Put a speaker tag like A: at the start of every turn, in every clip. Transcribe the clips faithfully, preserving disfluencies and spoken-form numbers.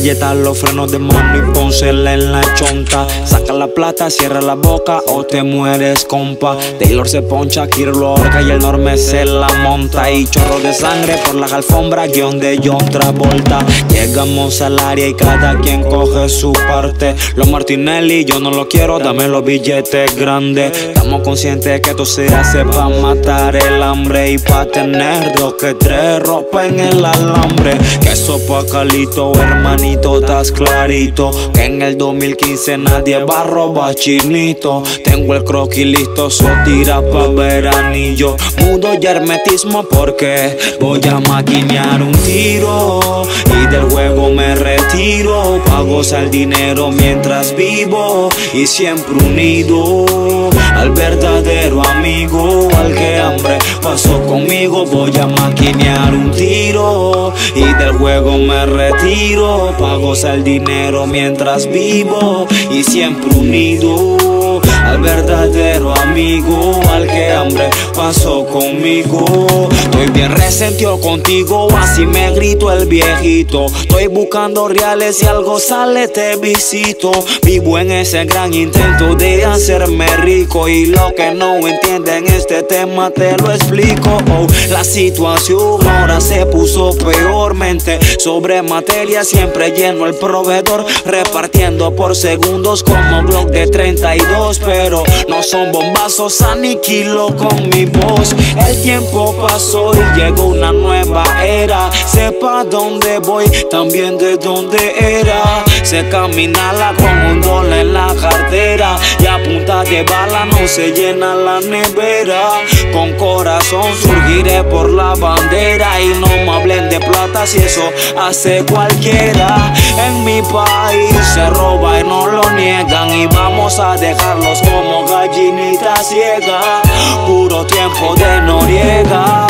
A: Aprieta los frenos de mano y pónsela en la chonta. Saca la plata, cierra la boca o te mueres, compa. Taylor se poncha, Kiro lo ahorca y el enorme se la monta. Y chorro de sangre por las alfombras, guión de John Travolta. Llegamos al área y cada quien coge su parte. Los Martinelli, yo no lo quiero, dame los billetes grandes. Estamos conscientes que esto se hace pa' matar el hambre y pa' tener dos que tres ropa en el alambre. Que eso pa' Calito, hermanito, estás clarito que en el dos mil quince nadie va a robar chinito. Tengo el croquis listo, so tira pa' veranillo. Mudo y hermetismo porque voy a maquinear un tiro y del juego me retiro pa' gozar dinero mientras vivo y siempre unido al verdadero amigo, al que hambre pasó conmigo. Voy a maquinear un tiro y del juego me retiro pa' gozar dinero mientras vivo y siempre unido al verdadero amigo, al que hambre pasó conmigo. Estoy bien resentido contigo, así me grito el viejito. Estoy buscando reales, si algo sale te visito. Vivo en ese gran intento de hacerme rico y lo que no entienden este tema te lo explico. Oh, la situación ahora se puso peormente. Sobre materia siempre lleno el proveedor, repartiendo por segundos como blog de treinta y dos. Pero no son bombazos, aniquilo con mi voz. El tiempo pasó y llegó una nueva era. Sepa dónde voy, también de dónde era. Se caminala con un dólar en la cartera y a punta de bala no se llena la nevera. Con corazón surgiré por la bandera y no me hablen de plata si eso hace cualquiera. En mi país se roba y no lo niegan y vamos a dejarlos como gallinitas ciegas. Puro tiempo de Noriega.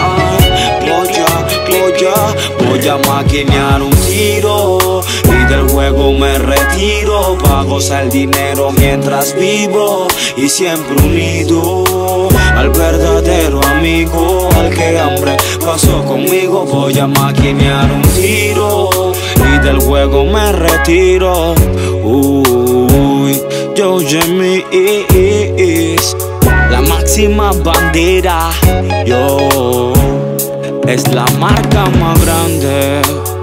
A: Cloya, cloya, voy a maquinear un tiro y del juego me retiro pa' gozar el dinero mientras vivo y siempre unido al verdadero amigo, al que hambre pasó conmigo. Voy a maquinear un tiro y del juego me retiro. Uy, yo Jimmy is la máxima bandera. Yo es la marca más grande.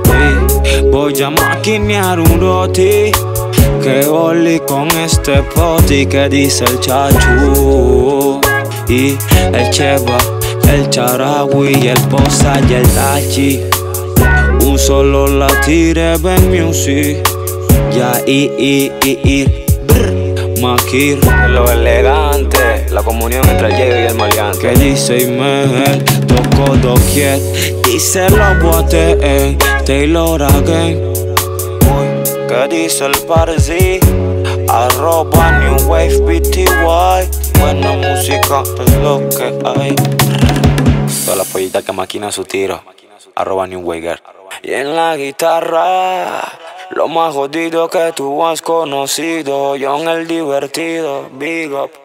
A: Voy a maquinear un roti que oli con este poti que dice el chachu y el cheva, el charagüi, el posa y el tachi. Un solo la tire, ven music. Ya i i i i Makir,
B: lo elegante, la comunión entre el Diego y el maleante.
A: que dice Imel, toco doquier, dice los botes en Taylor again. Uy, que dice el Parsi, arroba New Wave B T Y. Buena música es lo que hay.
B: Toda la pollita que maquina su tiro, arroba New Wager.
A: Y en la guitarra, lo más jodido que tú has conocido. Yo en el divertido, big up.